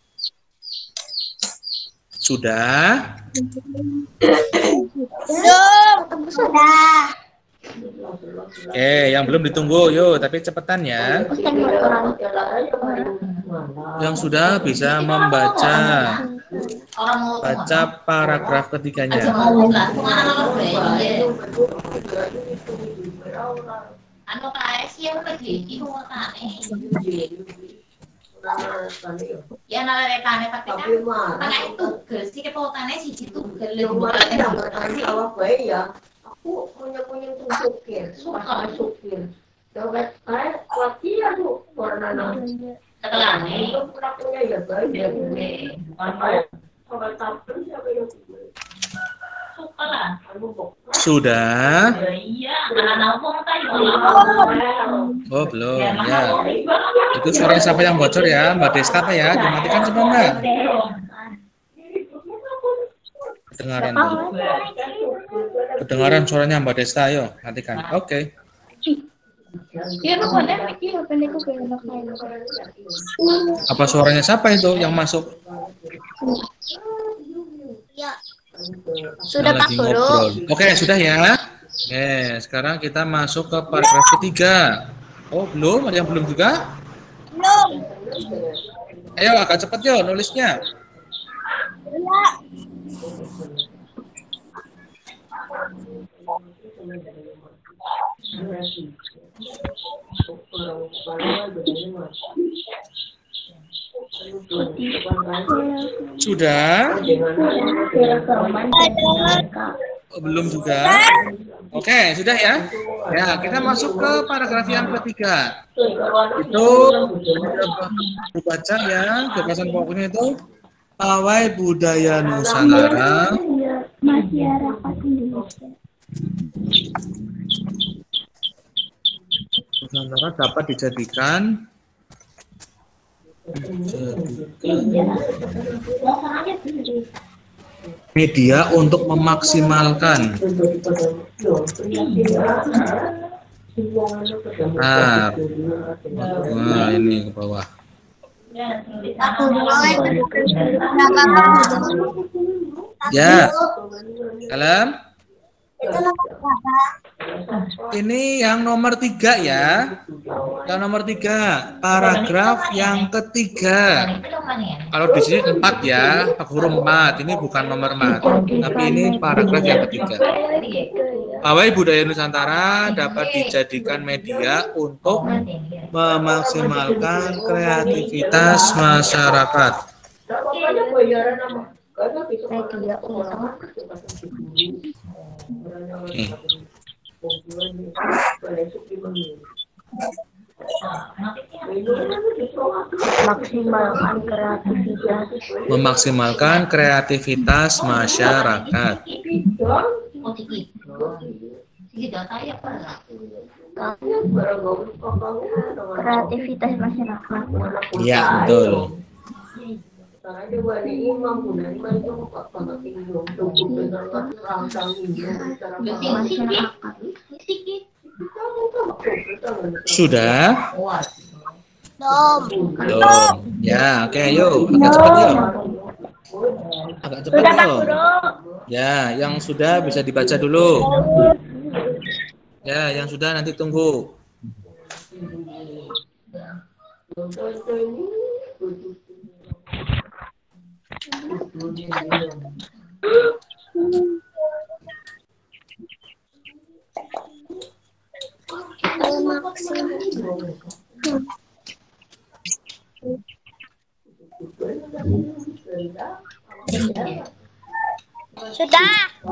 Sudah? Belum. Sudah. Oke, yang belum ditunggu yuk, tapi cepetan ya. Yang sudah bisa membaca. Baca paragraf ketiganya. Anu kae sih yang lagi iki wotane. Ya narekane tapi kan itu gesi kepotane siji tugel ya. Aku punya-punya tuh supir, suka supir. Dompet kae kuati ya tuh warna nang. Setelahnya itu punya ya banyak. Sudah? Oh belum ya. Itu suara siapa yang bocor ya? Mbak Desta apa ya? Dimatikan coba Mbak. Kedengaran tuh. Kedengaran suaranya Mbak Desta, ayo matikan. Oke. Apa suaranya siapa itu yang masuk? Sudah Pak Guru. Oke, sudah ya. Oke, sekarang kita masuk ke paragraf ketiga. Oh, belum? Ada yang belum juga? Belum. Ayo, agak cepat yuk nulisnya. Sudah? Oh, belum juga. Oke, sudah ya. Ya, kita masuk ke paragraf yang ketiga. Itu baca ya, gagasan pokoknya itu pawai budaya Nusantara. Masyarakat Indonesia. Nusantara dapat dijadikan media untuk memaksimalkan nah, nah ini ke bawah ya dalam ini yang nomor tiga ya, yang nomor tiga, paragraf yang ketiga. Kalau di sini empat ya, huruf empat. Ini bukan nomor empat, tapi ini paragraf yang ketiga. Pawai budaya Nusantara dapat dijadikan media untuk memaksimalkan kreativitas masyarakat. Okay. Maksimalkan kreativitas. Memaksimalkan kreativitas masyarakat. Kreativitas masyarakat. Ya, betul. Sudah? Belum. Belum. Ya, oke, okay, yuk. Agak cepat yuk. Agak cepat yuk. Ya, yang sudah bisa dibaca dulu. Ya, yang sudah nanti tunggu. Sudah.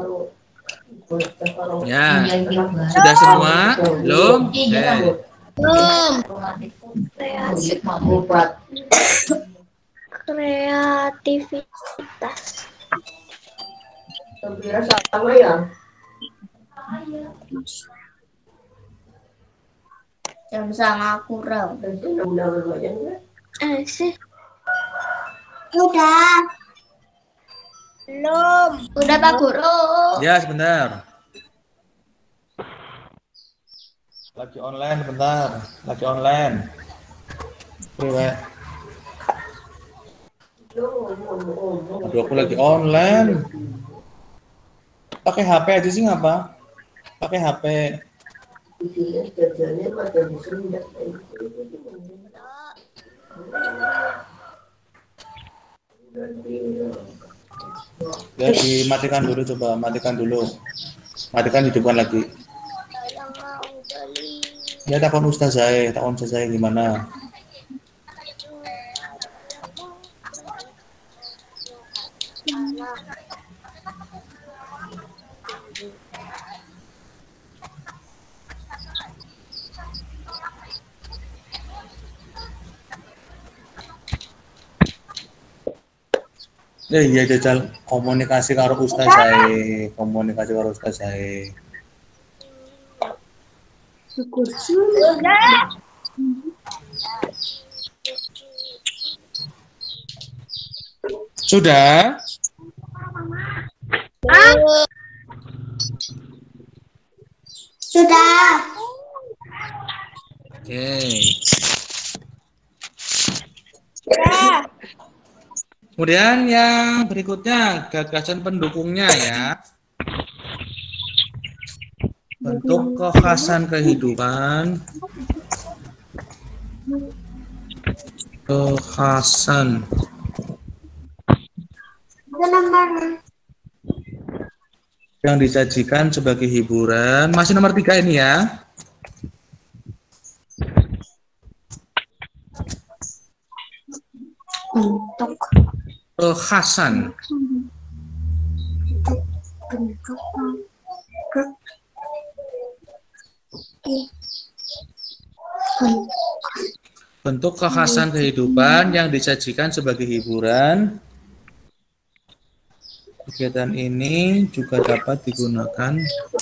Ya, sudah semua? Belum? Okay. Belum. Kreativitas. Sama ya? Jam sama kurang. Eh sih. Sudah. Belum. Sudah Pak Guru. Ya, sebentar. Lagi online, bentar. Lagi online. Priwe. Aduh, aku lagi online. Pakai H P aja sih ngapa? Pakai H P. Ya, dimatikan dulu, coba matikan dulu. Matikan, hidupkan lagi. Ya, takon ustazah, takon ustazah gimana? Ya iya jajal komunikasi karo ustaz saya, komunikasi karo ustaz saya. Sudah? Ah? Sudah. Oke. Okay. Sudah. Kemudian yang berikutnya gagasan pendukungnya ya. Bentuk kekhasan kehidupan. Kekhasan. Yang disajikan sebagai hiburan. Masih nomor tiga ini ya. bentuk kekhasan. bentuk Bentuk kekhasan kehidupan yang disajikan sebagai hiburan. Kegiatan ini juga dapat digunakan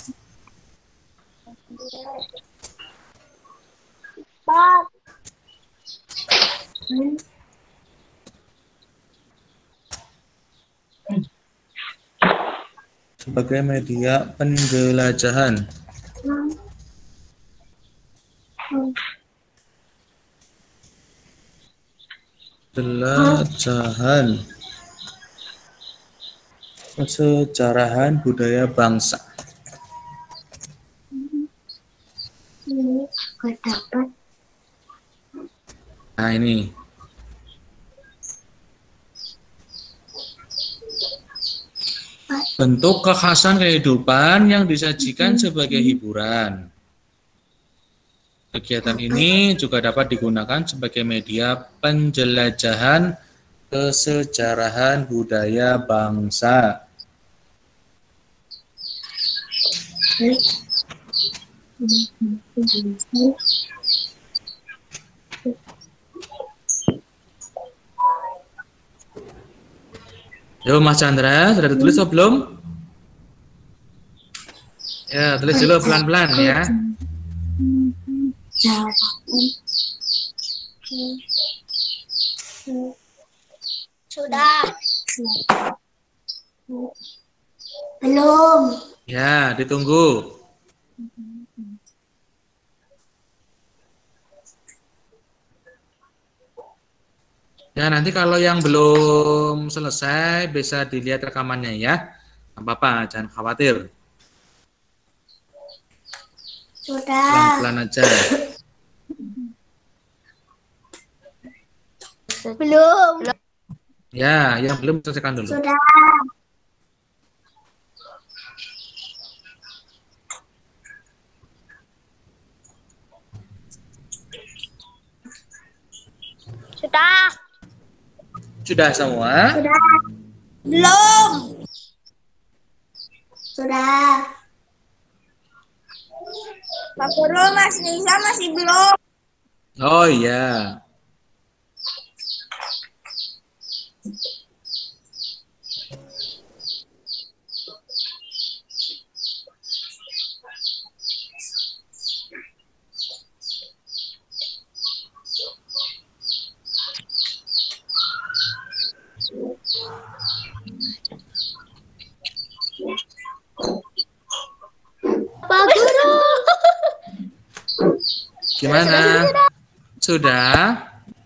sebagai media penjelajahan. Penjelajahan kesejarahan budaya bangsa. ini juga dapat. Nah ini. Bentuk kekhasan kehidupan yang disajikan sebagai hiburan. Kegiatan ini juga dapat digunakan sebagai media penjelajahan kesejarahan budaya bangsa. Yo Mas Chandra, sudah ditulis atau belum? Ya, tulis dulu pelan-pelan ya. Sudah. Belum. Ya, ditunggu. Ya, nanti kalau yang belum selesai bisa dilihat rekamannya ya. Nggak apa-apa, jangan khawatir. Sudah. Pelan-pelan aja. Belum. Ya, yang belum selesaikan dulu. Sudah. Sudah. Sudah semua? Sudah. Belum. Sudah. Pak Guru, Mas Nisa masih belum. Oh iya. Pak Guru. Gimana? Sudah?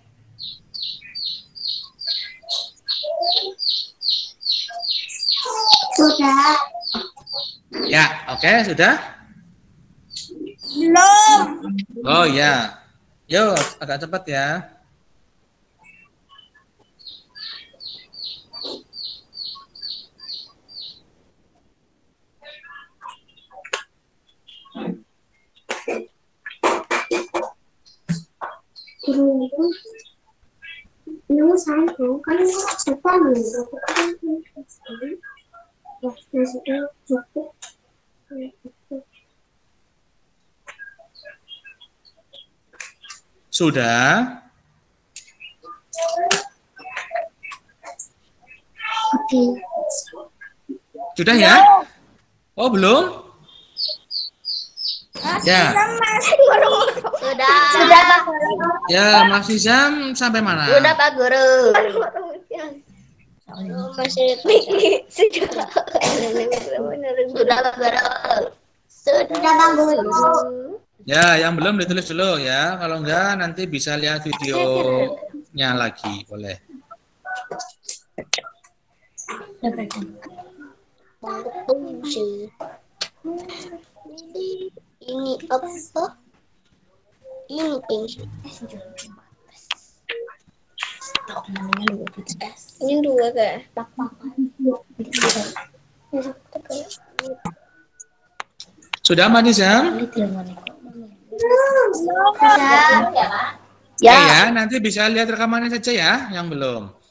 Sudah. Ya, oke, sudah? Belum. Oh ya. Yo, agak cepat ya. Guru, nếu sai cũng có sẽ qua mình rồi cũng có cái sẽ chụp Sudah? Oke. Sudah ya? Oh, belum? Ya. Sudah. Sudah Pak Guru. Ya, Mas Nizam sampai mana? Sudah Pak Guru. Masih sudah. Sudah Pak Guru. Sudah Pak Guru. Ya, yang belum ditulis dulu ya. Kalau enggak nanti bisa lihat videonya lagi, boleh. Ini apa? Ini pensil. Ini dua kah? Sudah, Mas Nizam? Sudah. Ya. ya, nanti bisa lihat rekamannya saja ya, yang belum.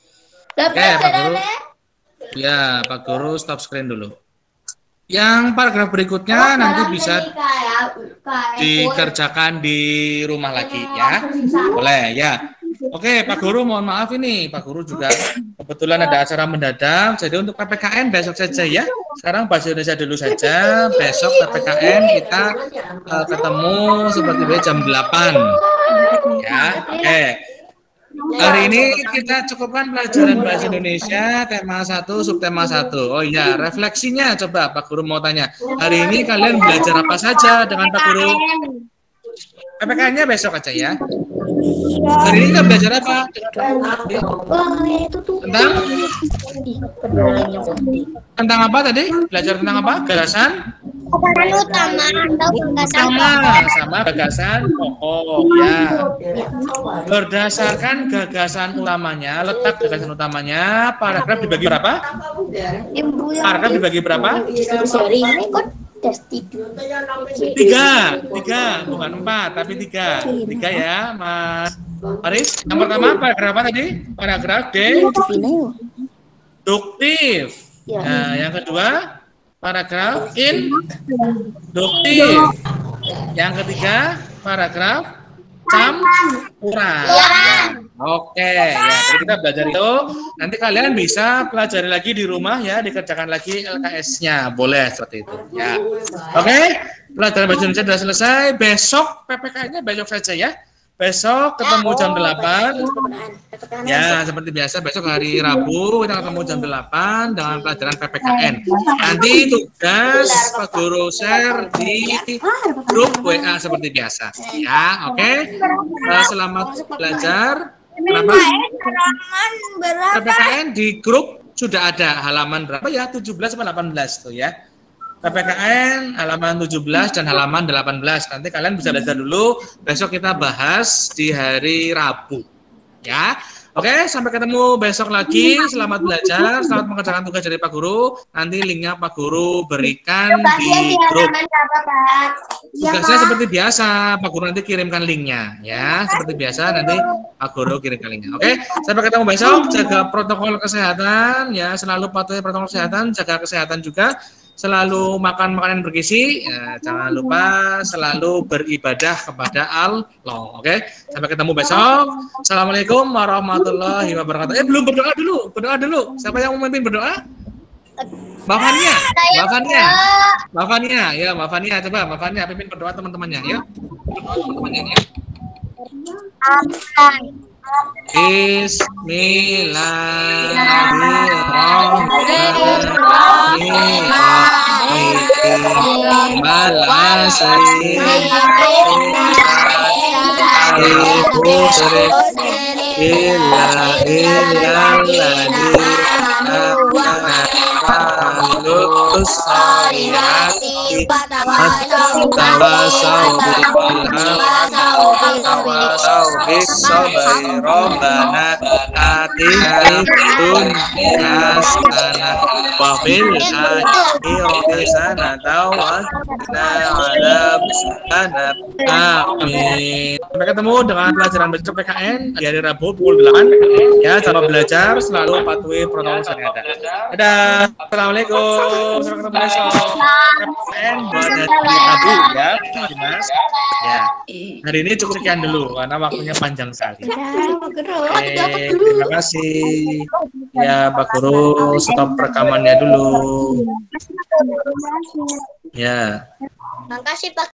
Oke, Pak Guru. Ya, Pak Guru stop screen dulu. Yang paragraf berikutnya nanti bisa dikerjakan di rumah lagi ya. Boleh ya. Oke, Pak Guru mohon maaf ini. Pak Guru juga kebetulan ada acara mendadak. Jadi untuk P P K N besok saja ya. Sekarang bahasa Indonesia dulu saja. Besok P P K N kita uh, ketemu seperti biasa jam delapan. Ya, oke. Hari ini kita cukupkan pelajaran bahasa Indonesia tema satu subtema satu. Oh iya, refleksinya coba Pak Guru mau tanya. Hari ini kalian belajar apa saja dengan Pak Guru? P P K N-nya besok aja ya. Hari ini kita belajar apa? Tentang tentang apa tadi? Belajar tentang apa? Gagasan? Gagasan utama atau gagasan utama sama gagasan pokok ya. Berdasarkan gagasan utamanya, letak gagasan utamanya, paragraf dibagi berapa? Paragraf dibagi berapa? Tiga, tiga, bukan empat, tapi tiga, tiga ya, Mas Faris. Yang pertama paragraf apa tadi? Paragraf deduktif. Nah, yang kedua paragraf induktif. Yang ketiga paragraf campuran. Oke, ya. Jadi kita belajar itu. Nanti kalian bisa pelajari lagi di rumah ya, dikerjakan lagi L K S-nya. Boleh seperti itu. Ya. Oke, pelajaran bahasa Indonesia sudah selesai. Besok P P K N-nya besok saja ya. Besok ketemu jam delapan. Ya, seperti biasa besok hari Rabu kita ketemu jam delapan dengan pelajaran P P K N. Nanti tugas Pak Guru share di grup W A seperti biasa. Ya, oke. Okay? Selamat belajar. Kenapa? P P K N di grup sudah ada halaman berapa ya? tujuh belas atau delapan belas tuh ya. P P K N halaman tujuh belas dan halaman delapan belas. Nanti kalian bisa belajar dulu. Besok kita bahas di hari Rabu. Ya. Oke, sampai ketemu besok lagi. Selamat belajar, selamat mengerjakan tugas dari Pak Guru. Nanti linknya Pak Guru berikan di grup. Tugasnya seperti biasa, Pak Guru nanti kirimkan linknya. Ya, seperti biasa nanti Pak Guru kirimkan linknya. Oke, sampai ketemu besok. Jaga protokol kesehatan. Ya, selalu patuhi protokol kesehatan. Jaga kesehatan juga. Selalu makan makanan bergizi, ya, jangan lupa selalu beribadah kepada Allah. Oke, sampai ketemu besok. Assalamualaikum warahmatullahi wabarakatuh. Eh belum berdoa dulu, berdoa dulu. Siapa yang mau memimpin berdoa? Mbak Fania, Mbak Fania, Mbak Fania, ya Mbak Fania, coba Mbak Fania pimpin berdoa teman-temannya, ya. Teman-temannya, ya. Robbana atina dunya hasanah wa fil akhirati hasanah wa qina adzabannar. Amin. Sampai ketemu dengan pelajaran besok P K N di hari Rabu pukul delapan. Ya, cara belajar selalu patuhi protokol kesehatan. Dadah. Assalamualaikum. Sampai ketemu besok. P K N buat hari Rabu ya, Mas. Ya. Hari ini cukup sekian dulu karena waktunya panjang sekali. Oke, terima kasih. Ya, Pak Guru, stop rekamannya dulu. Ya. Makasih Pak.